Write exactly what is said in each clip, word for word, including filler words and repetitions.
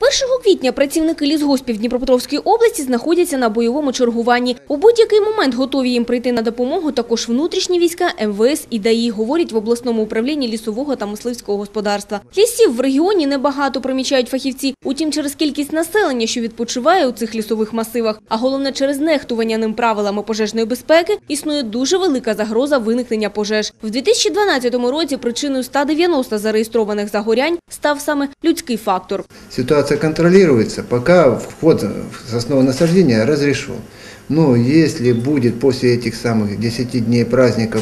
першого квітня працівники лісгоспів Дніпропетровської області знаходяться на бойовому чергуванні. У будь-який момент готові їм прийти на допомогу також внутрішні війська, ем ве ес і ДАІ, говорять в обласному управлінні лісового та мисливського господарства. Лісів в регіоні небагато, примічають фахівці. Утім, через кількість населення, що відпочиває у цих лісових масивах, а головне через нехтування ним правилами пожежної безпеки, існує дуже велика загроза виникнення пожеж. В дві тисячі дванадцятому році причиною ста дев'яноста зареєстрованих загорянь став саме людський фактор. Ситуация контролируется, пока вход в сосновое насаждение разрешен. Но если будет после этих самых десяти дней праздников,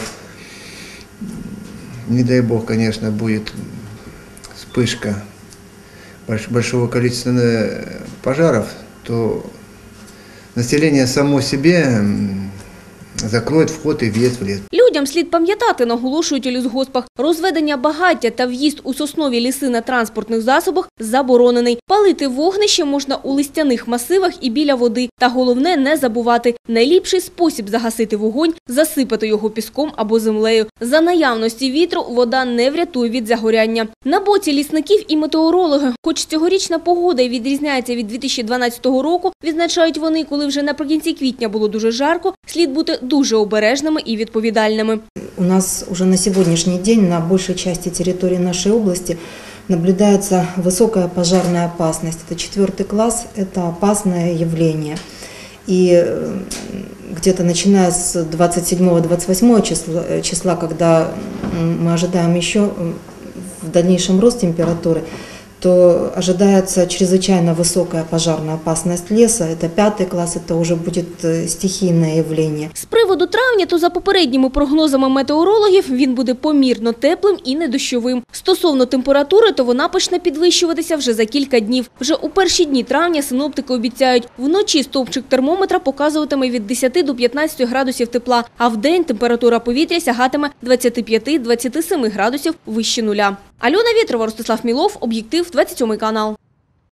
не дай бог, конечно, будет вспышка большого количества пожаров, то население само себе закроють вход і в'їзд в ліс. Людям слід пам'ятати, наголошують у лісгоспах, розведення багаття та в'їзд у соснові ліси на транспортних засобах заборонений. Палити вогнище можна у листяних масивах і біля води. Та головне не забувати, найліпший спосіб загасити вогонь – засипати його піском або землею. За наявності вітру вода не врятує від загоряння. На боці лісників і метеорологи. Хоч цьогорічна погода й відрізняється від дві тисячі дванадцятого року, відзначають вони, коли вже наприкінці квітня було дуже жарко, слід бути дуже обережними і відповідальними. У нас уже на сегодняшний день на большей части территории нашей области наблюдается высокая пожарная опасность. Это четвертый класс, это опасное явление. И где-то начиная с двадцать седьмого — двадцать восьмого числа, числа, когда мы ожидаем еще в дальнейшем рост температуры, то ожидается чрезвычайно высокая пожарная опасность леса. Это пятый класс, это уже будет стихийное явление. З приводу травня, то за попередніми прогнозами метеорологів, він буде помірно теплим і недощовим. Стосовно температури, то вона почне підвищуватися вже за кілька днів. Вже у перші дні травня синоптики обіцяють, вночі стовпчик термометра показуватиме від десяти до п'ятнадцяти градусів тепла, а вдень температура повітря сягатиме двадцяти п'яти — двадцяти семи градусів вище нуля. Альона Вєтрова, Ростислав Мілов, Об'єктив, двадцять сьомий канал.